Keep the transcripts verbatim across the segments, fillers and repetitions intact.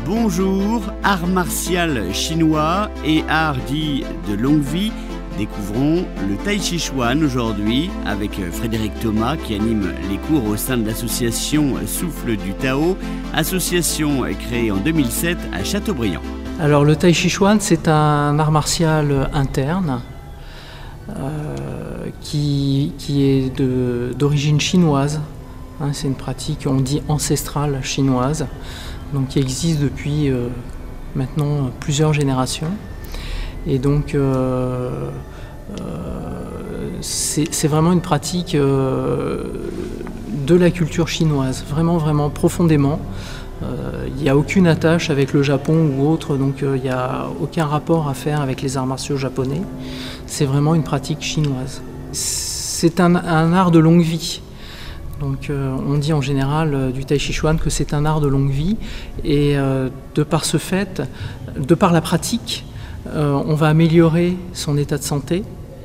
Bonjour, art martial chinois et art dit de longue vie. Découvrons le Tai Chi Chuan aujourd'hui avec Frédéric Thomas qui anime les cours au sein de l'association Souffle du Tao, association créée en deux mille sept à Châteaubriand. Alors le Tai Chi Chuan, c'est un art martial interne euh, qui, qui est d'origine chinoise. Hein, c'est une pratique, on dit ancestrale chinoise, donc qui existe depuis euh, maintenant plusieurs générations. Et donc euh, euh, c'est vraiment une pratique euh, de la culture chinoise, vraiment vraiment profondément. Euh, il n'y a aucune attache avec le Japon ou autre, donc euh, il n'y a aucun rapport à faire avec les arts martiaux japonais. C'est vraiment une pratique chinoise. C'est un, un art de longue vie. Donc euh, on dit en général euh, du Tai Chi Chuan que c'est un art de longue vie, et euh, de par ce fait, de par la pratique, euh, on va améliorer son état de santé,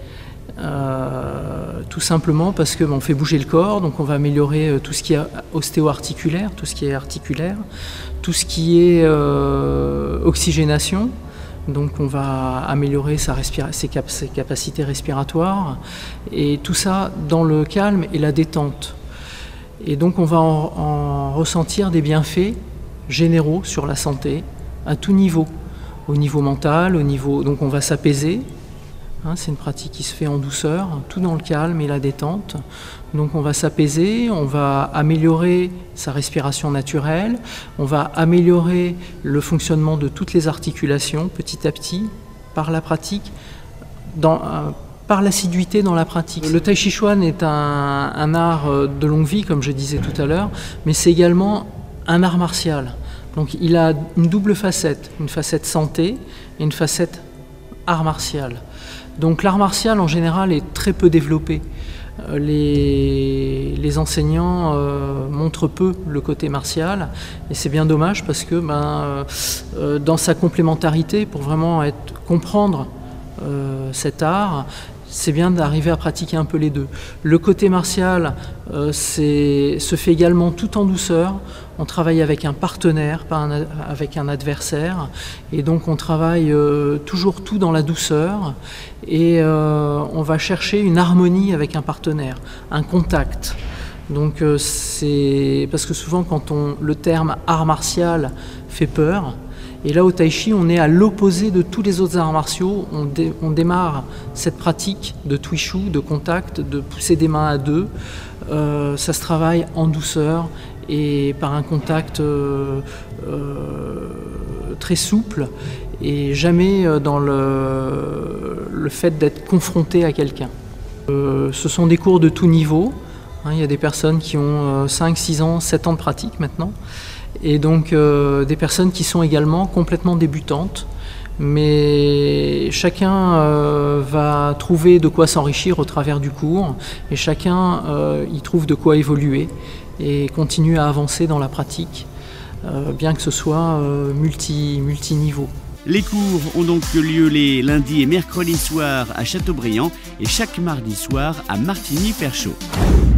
euh, tout simplement parce qu'on fait bouger le corps, donc on va améliorer euh, tout ce qui est ostéo-articulaire, tout ce qui est articulaire, tout ce qui est euh, oxygénation. Donc on va améliorer sa respira- ses, cap ses capacités respiratoires, et tout ça dans le calme et la détente. Et donc on va en, en ressentir des bienfaits généraux sur la santé à tout niveau, au niveau mental, au niveau, donc on va s'apaiser. Hein, c'est une pratique qui se fait en douceur, tout dans le calme et la détente. Donc on va s'apaiser, on va améliorer sa respiration naturelle, on va améliorer le fonctionnement de toutes les articulations petit à petit par la pratique, dans, euh, par l'assiduité dans la pratique. Le Tai Chi Chuan est un, un art de longue vie, comme je disais tout à l'heure, mais c'est également un art martial. Donc il a une double facette, une facette santé et une facette art martial. Donc l'art martial en général est très peu développé. Les, les enseignants euh, montrent peu le côté martial, et c'est bien dommage parce que ben, euh, dans sa complémentarité, pour vraiment être, comprendre euh, cet art, c'est bien d'arriver à pratiquer un peu les deux. Le côté martial euh, se fait également tout en douceur. On travaille avec un partenaire, pas un, avec un adversaire. Et donc on travaille euh, toujours tout dans la douceur. Et euh, on va chercher une harmonie avec un partenaire, un contact. Donc euh, c'est parce que souvent quand on, le terme art martial fait peur. Et là, au Tai Chi, on est à l'opposé de tous les autres arts martiaux. On, dé, on démarre cette pratique de Twishu, de contact, de pousser des mains à deux. Euh, ça se travaille en douceur et par un contact euh, euh, très souple, et jamais dans le, le fait d'être confronté à quelqu'un. Euh, ce sont des cours de tout niveau. Hein, il y a des personnes qui ont cinq, six ans, sept ans de pratique maintenant. Et donc euh, des personnes qui sont également complètement débutantes, mais chacun euh, va trouver de quoi s'enrichir au travers du cours, et chacun euh, y trouve de quoi évoluer et continue à avancer dans la pratique, euh, bien que ce soit euh, multi, multi-niveau. Les cours ont donc lieu les lundis et mercredis soirs à Châteaubriand et chaque mardi soir à Martigny-Perchot.